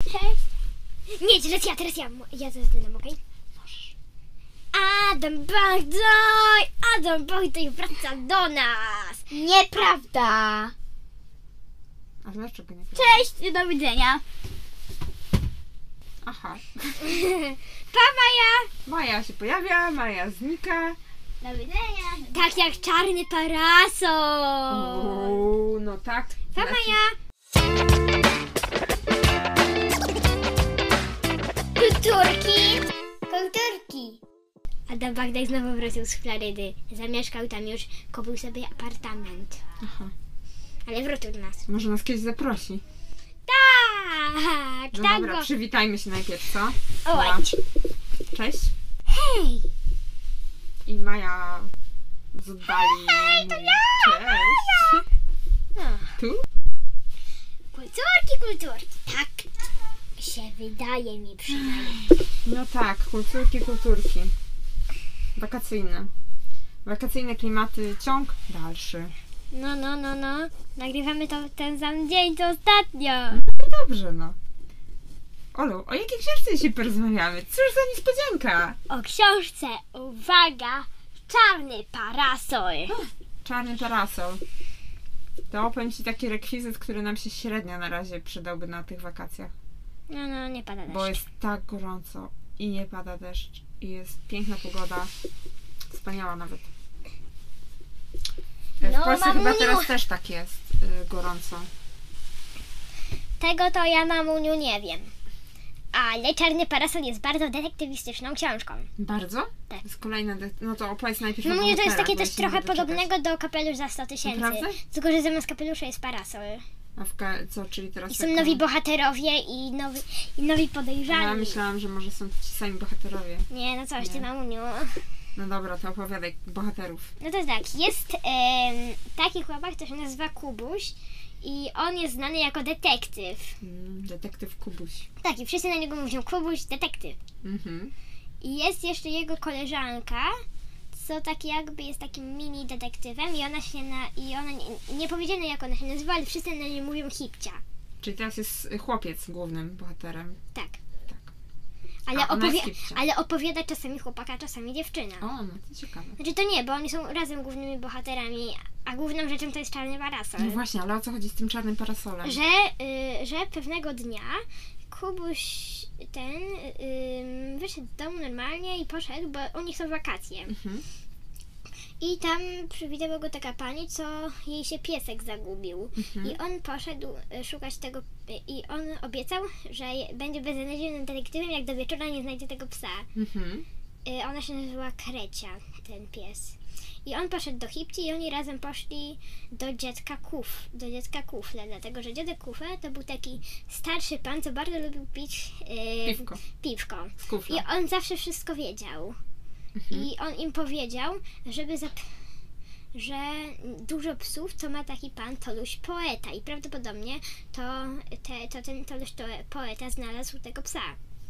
Cześć. Nie, teraz ja zaczynam, okej? Możesz. Adam Bogdaj wraca do nas. Nieprawda. A dlaczego nie? Cześć, do widzenia. Aha. Pa, Maja. Maja się pojawia, Maja znika. Do widzenia. Tak jak czarny parasol. Uuu, no tak. Pa, Maja. Kulturki. Adam Bogdaj znowu wrócił z Florydy. Zamieszkał tam już, kupił sobie apartament. Aha. Ale wrócił do nas. Może nas kiedyś zaprosi. Tak, No tak dobra, go. przywitajmy się najpierw, co? Oj. Cześć. Hej. I Maja z oddali. Hej, to ja! Cześć. Tu? Kulturki. Tak się wydaje mi przynajmniej. No tak, kulturki. Wakacyjne. Wakacyjne klimaty, ciąg dalszy. No. Nagrywamy to ten sam dzień, co ostatnio. Dobrze, no. Olu, o jakiej książce dzisiaj porozmawiamy? Cóż za niespodzianka! O książce, uwaga, czarny parasol. Czarny parasol. To powiem Ci taki rekwizyt, który nam się średnio na razie przydałby na tych wakacjach. No, nie pada deszcz. Bo jest tak gorąco i nie pada deszcz. I jest piękna pogoda. Wspaniała nawet. W No, Polsce chyba mamuniu. teraz też tak jest gorąco. Tego to ja, mamuniu, nie wiem. Ale czarny parasol jest bardzo detektywistyczną książką. Bardzo? Tak. To jest kolejna... No to opowiedz najpierw o Mamuniu, to jest bohaterach, takie bo ja coś się nie trochę mogę doczekać. podobnego do Kapelusz za 100 000. Naprawdę? Tylko, że zamiast kapelusza jest parasol. A co, czyli teraz... I są nowi bohaterowie i nowi podejrzani. Ja myślałam, że może są ci sami bohaterowie. Nie, no coś ty, Nie. mamuniu. No dobra, to opowiadaj bohaterów. No to jest tak, jest taki chłopak, który się nazywa Kubuś i on jest znany jako detektyw. Detektyw Kubuś. Tak, i wszyscy na niego mówią Kubuś, detektyw. Mhm. I jest jeszcze jego koleżanka, co tak jakby jest takim mini detektywem i ona nie powiedziane jak ona się nazywa, ale wszyscy na nią mówią Hipcia. Czyli teraz jest chłopiec głównym bohaterem. Tak. Tak. Ale, A ona jest Hipcia. ale opowiada czasami chłopaka, czasami dziewczyna. O, no to ciekawe. Znaczy to nie, bo oni są razem głównymi bohaterami, a główną rzeczą to jest czarny parasol. No właśnie, ale o co chodzi z tym czarnym parasolem? Że pewnego dnia Kubuś wyszedł z domu normalnie i poszedł, bo u nich są wakacje. Mhm. I tam przywitała go taka pani, co jej się piesek zagubił. Mhm. I on poszedł szukać tego i on obiecał, że będzie beznadziejnym detektywem, jak do wieczora nie znajdzie tego psa. Mhm. Ona się nazywała Krecia, ten pies. I on poszedł do Hipci i oni razem poszli do dziadka Kufla, dlatego że dziadek Kufla to był taki starszy pan, co bardzo lubił pić piwko. Z kufla. I on zawsze wszystko wiedział. I on im powiedział, że dużo psów, co ma taki pan Toluś poeta. I prawdopodobnie ten Toluś poeta znalazł tego psa.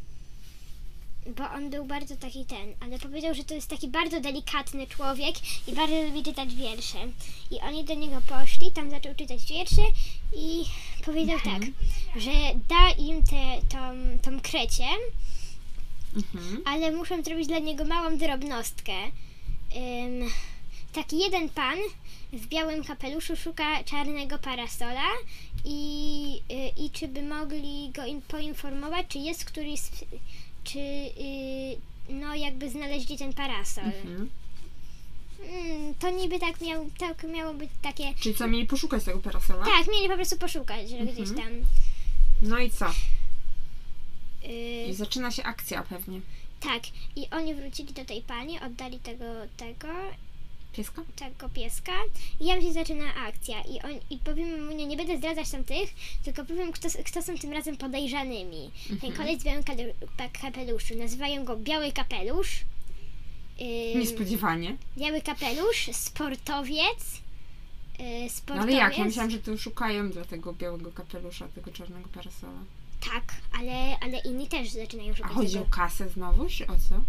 Bo on był bardzo taki ale powiedział, że to jest taki bardzo delikatny człowiek i bardzo lubi czytać wiersze. I oni do niego poszli, tam zaczął czytać wiersze i powiedział tak, że da im tą Krecię, ale muszę zrobić dla niego małą drobnostkę. Taki jeden pan w białym kapeluszu szuka czarnego parasola i czy by mogli go poinformować, czy jest któryś no jakby znaleźli ten parasol. To niby tak miało być takie... Czyli co, mieli poszukać tego parasola? Tak, mieli po prostu poszukać, że gdzieś tam... No i co? I zaczyna się akcja pewnie. Tak, i oni wrócili do tej pani, oddali tego pieska i tam się zaczyna akcja i powiem mu, nie będę zdradzać tam tych, tylko powiem, kto są tym razem podejrzanymi. Ten koleś w białym kapeluszu, nazywają go Biały Kapelusz. Niespodziewanie. Biały Kapelusz, sportowiec. No ale jak? Ja myślałam, że tu szukają dla tego białego kapelusza, tego czarnego parasola. Tak, ale inni też zaczynają szukać. A chodzi tego. o kasę znowu, czy o co?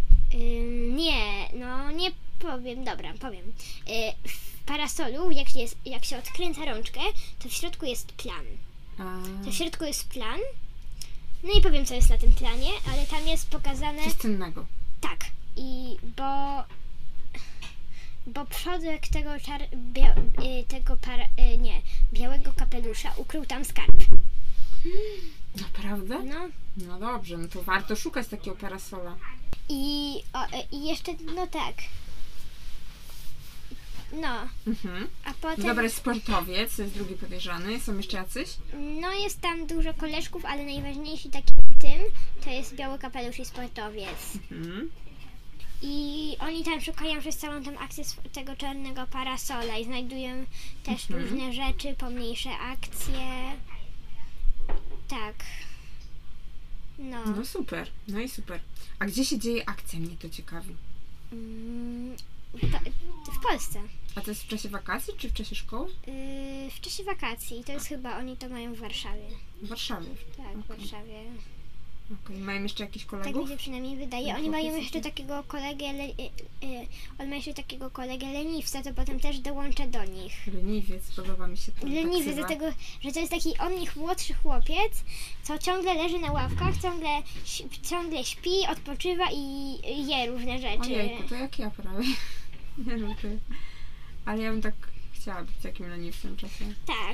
Nie powiem, dobra, powiem. W parasolu, jak się odkręca rączkę, to w środku jest plan. To w środku jest plan No i powiem, co jest na tym planie, ale tam jest pokazane... Coś cennego. Tak, i bo przodek białego kapelusza ukrył tam skarb. Naprawdę? No No dobrze, no to warto szukać takiego parasola. i jeszcze, no tak. No, Mhm. a potem... Dobra, jest sportowiec, to jest drugi podejrzany. Są jeszcze jacyś? No jest tam dużo koleżków, ale najważniejszy takim tym to jest biały kapelusz i sportowiec. Mhm. I oni tam szukają przez całą tą akcję tego czarnego parasola i znajdują też różne rzeczy, pomniejsze akcje. Tak. No. No super, no i super. A gdzie się dzieje akcja? Mnie to ciekawi. W Polsce. A to jest w czasie wakacji czy w czasie szkoły? W czasie wakacji. To jest chyba, oni to mają w Warszawie. W Warszawie. Tak, w Warszawie. Okej. Mają jeszcze jakichś Tak kolegów? mi się przynajmniej wydaje. Oni mają jeszcze takiego kolegę, on ma jeszcze takiego kolegę leniwca, to potem też dołącza do nich. Leniwiec, podoba mi się to. Leniwy, dlatego, że to jest taki od nich młodszy chłopiec, co ciągle leży na ławkach, ciągle śpi, odpoczywa i je różne rzeczy. Ojejku, to jak ja prawie. Nie żartuję. Ale ja bym tak chciała być takim leniwcem czasem. Tak.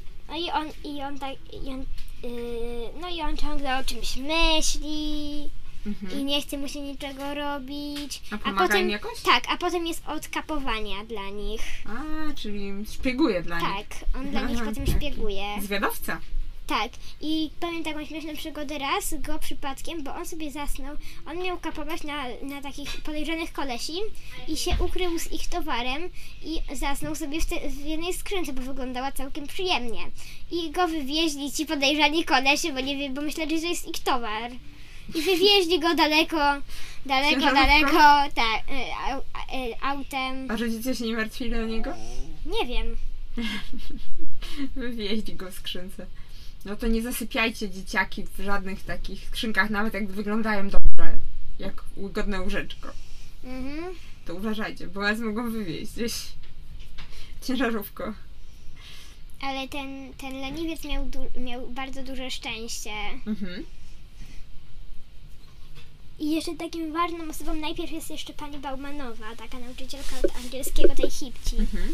No i on ciągle o czymś myśli i nie chce mu się niczego robić. A pomaga im jakoś? Tak, a potem jest od kapowania dla nich. A, czyli szpieguje dla nich. Tak, on dla nich potem szpieguje. Zwiadowca. Tak, i powiem taką śmieszną przygodę raz go przypadkiem, bo on sobie zasnął. On miał kapować na takich podejrzanych kolesi i się ukrył z ich towarem i zasnął sobie w jednej skrzynce, bo wyglądała całkiem przyjemnie. I go wywieźli ci podejrzani kolesi, bo nie wiem, bo myśleli, że jest ich towar. I wywieźli go daleko, tak, autem. A rodzice się nie martwili o niego? Nie wiem. Wywieźli go w skrzynce. No to nie zasypiajcie dzieciaki w żadnych takich skrzynkach, nawet jak wyglądają dobrze, jak łagodne łóżeczko. Mhm. To uważajcie, bo was mogą wywieźć gdzieś ciężarówko. Ale ten leniwiec miał bardzo duże szczęście. Mhm. I jeszcze takim ważną osobą najpierw jest jeszcze pani Baumanowa, taka nauczycielka od angielskiego tej Hipci. Mhm.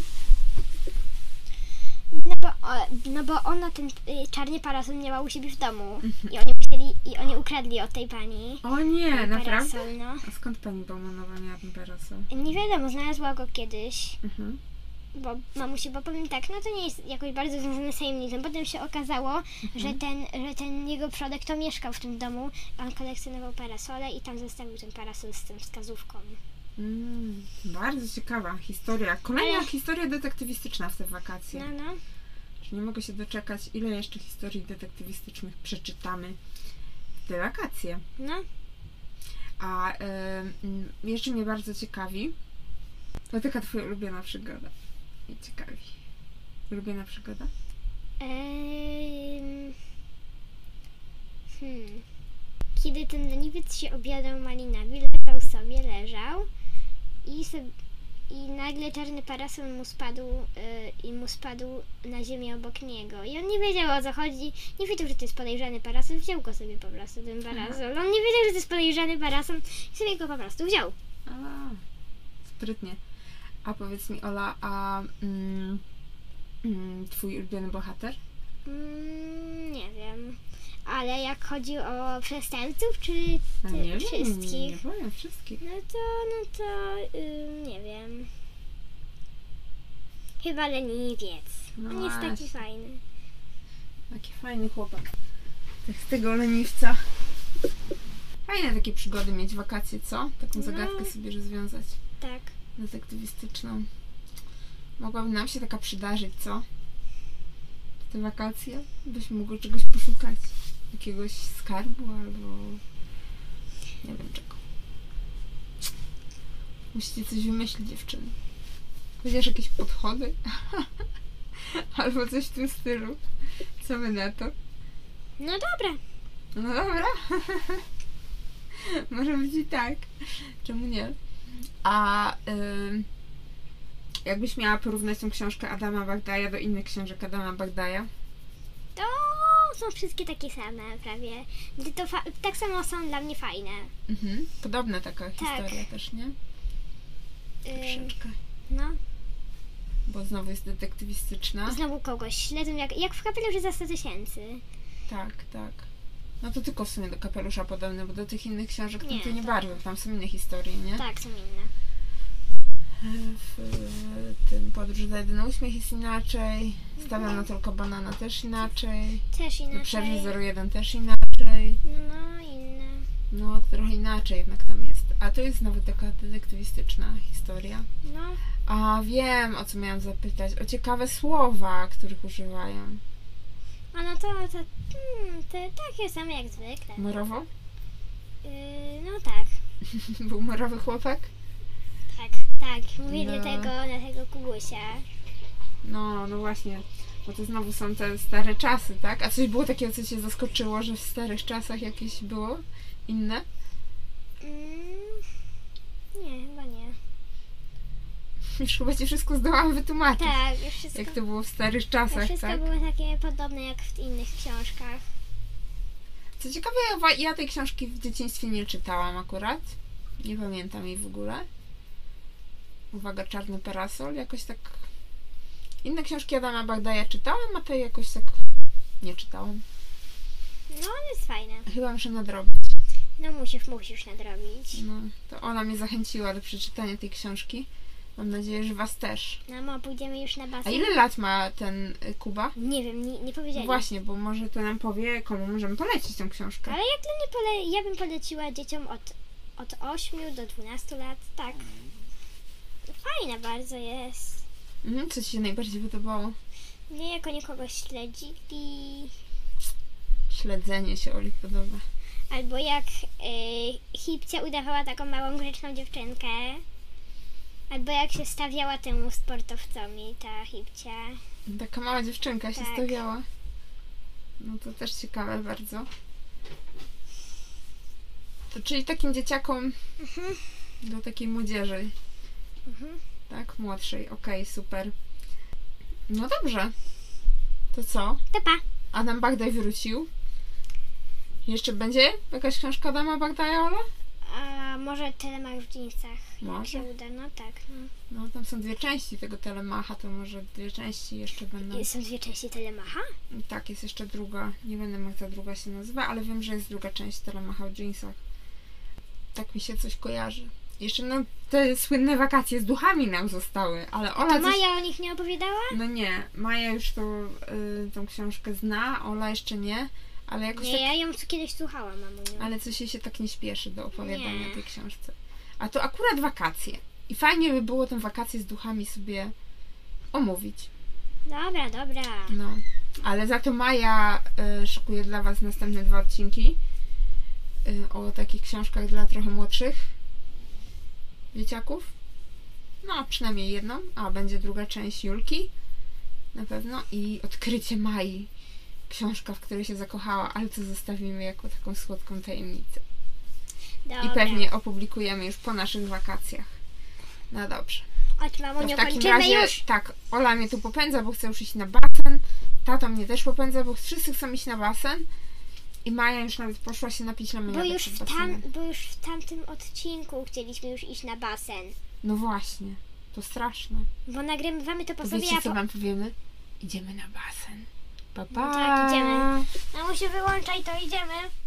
No bo ona ten czarny parasol miała u siebie w domu Mhm. i oni ukradli od tej pani. O nie, ten naprawdę? parasol, no. A skąd pani Baumanowa miała ten parasol? Nie wiadomo, znalazła go kiedyś, Mhm. bo mamusi, bo powiem tak, no to nie jest jakoś bardzo związane z tajemnicą. Potem się okazało, że ten jego przodek to mieszkał w tym domu, on kolekcjonował parasole i tam zostawił ten parasol z tą wskazówką. Bardzo ciekawa historia. Kolejna Ale- historia detektywistyczna w te wakacje. No, no. Nie mogę się doczekać, ile jeszcze historii detektywistycznych przeczytamy w te wakacje. No. A jeszcze mnie bardzo ciekawi, to taka twoja ulubiona przygoda. Mnie ciekawi. Ulubiona przygoda? Kiedy ten leniwiec się obiadał malinawi, leżał i nagle czarny parasol mu spadł na ziemię obok niego. I on nie wiedział, o co chodzi. Nie wiedział, że to jest podejrzany parasol. Wziął go sobie po prostu, ten parasol. On nie wiedział, że to jest podejrzany parasol i sobie go po prostu wziął. A, sprytnie. A powiedz mi, Ola, a twój ulubiony bohater? Nie wiem. Ale jak chodzi o przestępców, czy Nie wszystkich? Nie powiem wszystkich. No to nie wiem. Chyba leniwiec. No On jest taki właśnie. fajny. Taki fajny chłopak. Tak z tego leniwca. Fajne takie przygody mieć, wakacje, co? Taką zagadkę sobie rozwiązać. Tak. Detektywistyczną. Mogłaby nam się taka przydarzyć, co? Te wakacje? Byśmy mogli czegoś poszukać. Jakiegoś skarbu albo nie wiem czego. Musicie coś wymyślić, dziewczyny. Chociaż jakieś podchody? Albo coś w tym stylu. Co my na to? No dobra. No dobra. Może być i tak. Czemu nie? A jakbyś miała porównać tą książkę Adama Bagdaja do innych książek Adama Bagdaja? To są wszystkie takie same prawie. Tak samo są dla mnie fajne. Podobna taka historia też, nie? Troszeczkę. No, Bo znowu jest detektywistyczna. znowu kogoś śledzą, jak w kapeluszu za 100 tysięcy. Tak. No to tylko w sumie do kapelusza podobne, bo do tych innych książek Nie, to nie to- bardzo, tam są inne historie, nie? Tak, są inne. W tym Podróż za jedyny uśmiech jest inaczej. Stawiam na tylko banana też inaczej. Też Do przerwy inaczej. 01 też inaczej. No, inne. No, to trochę inaczej jednak tam jest. A to jest znowu taka detektywistyczna historia. No, A wiem, o co miałam zapytać. O ciekawe słowa, których używają. a no to takie same jak zwykle. Morowo? No tak, Był morowy chłopak? tak. Mówię No. na tego Kubusia. No właśnie. Bo to znowu są te stare czasy, tak? A coś było takiego, co cię zaskoczyło, że w starych czasach jakieś było inne? Nie, chyba nie. Już chyba ci wszystko zdołałam wytłumaczyć. Tak, już wszystko, Jak to było w starych to czasach, wszystko tak? było takie podobne jak w innych książkach. Co ciekawe, ja tej książki w dzieciństwie nie czytałam akurat. Nie pamiętam jej w ogóle. Uwaga, Czarny parasol. Jakoś tak... Inne książki Adama Bagdaja czytałam, a tej jakoś tak nie czytałam. No, on jest fajny. Chyba muszę nadrobić. No musisz nadrobić. No, to ona mnie zachęciła do przeczytania tej książki. Mam nadzieję, że was też. No, pójdziemy już na A basen. ile lat ma ten Kuba? Nie wiem, nie No powiedzieli. właśnie, bo może to nam powie, komu możemy polecić tą książkę. Ale jak dla mnie ja bym poleciła dzieciom od 8 do 12 lat, tak. Fajna bardzo jest. Co ci się najbardziej podobało? Nie, jak oni kogoś śledzili. Śledzenie się Oli podoba. Albo jak Hipcia udawała taką małą, grzeczną dziewczynkę. Albo jak się stawiała temu sportowcowi, ta Hipcia. Taka mała dziewczynka się Tak. stawiała. No to też ciekawe bardzo. To czyli takim dzieciakom do takiej młodzieży. Tak, młodszej. Okej, super. No dobrze. To co? To pa. Adam Bagdaj wrócił. Jeszcze będzie jakaś książka Adama Bagdaja, Ola? A może Telemach w dżinsach. Może. Się uda, no tak. No. No tam są 2 części tego Telemacha, to może 2 części jeszcze będą. Są 2 części Telemacha? Tak, jest jeszcze druga. Nie będę jak ta druga się nazywa, ale wiem, że jest druga część Telemacha w dżinsach. Tak mi się coś kojarzy. Jeszcze te słynne wakacje z duchami nam zostały, ale Ola To Maja o nich nie opowiadała? No nie, Maja już tą książkę zna, Ola jeszcze nie, ale jakoś Nie, tak... ja ją kiedyś słuchałam, mamuniu. Ale coś jej się tak nie śpieszy do opowiadania Nie. tej książce. A to akurat wakacje. I fajnie by było tę wakacje z duchami sobie omówić. Dobra. No. Ale za to Maja szykuje dla was następne 2 odcinki o takich książkach dla trochę młodszych dzieciaków. No, przynajmniej jedną. A będzie druga część Julki. Na pewno. I Odkrycie Mai. Książka, w której się zakochała, ale to zostawimy jako taką słodką tajemnicę. Dobra. I pewnie opublikujemy już po naszych wakacjach. No dobrze. Chodź, To mamuniu, w takim kończymy razie, już. tak, Ola mnie tu popędza, bo chce już iść na basen. Tato mnie też popędza, bo wszyscy chcą iść na basen. I Maja już nawet poszła się napić lemoniady Bo już, przed basenem. bo już w tamtym odcinku chcieliśmy już iść na basen. No właśnie, to straszne. Bo nagrywamy to po To sobie, wiecie, a co po... wam powiemy? Idziemy na basen. Pa, pa. No tak, idziemy. Mamusiu, wyłączaj to, idziemy.